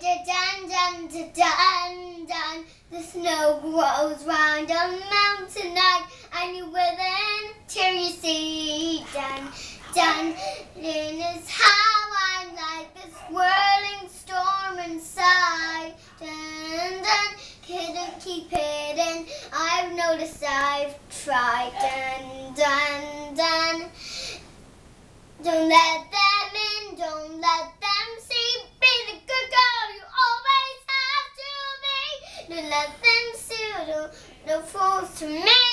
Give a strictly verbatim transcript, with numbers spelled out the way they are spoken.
dun, dun, dun, dun, dun. The snow grows round a mountain night, and you within till you see. Dun, dun, it is how I like this whirling storm inside. Dun, dun, couldn't keep it in. I've noticed I've tried. Dun, dun, dun. Don't let them in, don't let them see. Be the good girl you always have to be. Don't let them see, don't, don't fools to me.